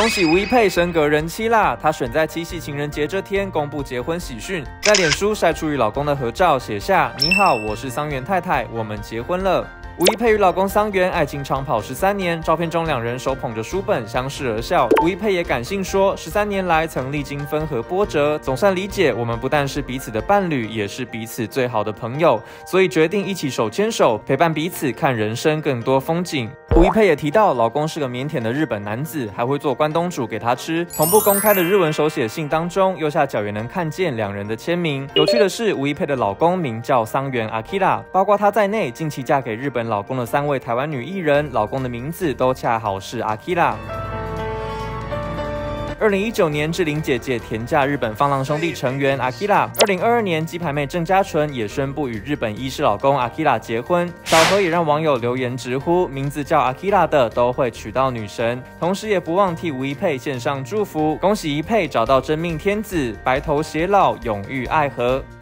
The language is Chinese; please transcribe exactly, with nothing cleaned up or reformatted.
恭喜吴一佩升格人妻啦！她选在七夕情人节这天公布结婚喜讯，在脸书晒出与老公的合照，写下：“你好，我是桑原太太，我们结婚了。”吴一佩与老公桑原爱情长跑十三年，照片中两人手捧着书本相视而笑。吴一佩也感性说，十三年来曾历经分合波折，总算理解我们不但是彼此的伴侣，也是彼此最好的朋友，所以决定一起手牵手陪伴彼此，看人生更多风景。吴一佩也提到，老公是个腼腆的日本男子，还会做关东煮给他吃。同步公开的日文手写信当中，右下角也能看见两人的签名。有趣的是，吴一佩的老公名叫桑原 Akira， 包括她在内，近期嫁给日本老公的三位台湾女艺人，老公的名字都恰好是 Akira。二零一九年，志玲姐姐甜嫁日本放浪兄弟成员 Akira。二零二二年，鸡排妹郑嘉纯也宣布与日本医师老公 Akira 结婚。巧合也让网友留言直呼，名字叫 Akira 的都会娶到女神。同时也不忘替吴一佩献上祝福，恭喜一佩找到真命天子，白头偕老，永浴爱河。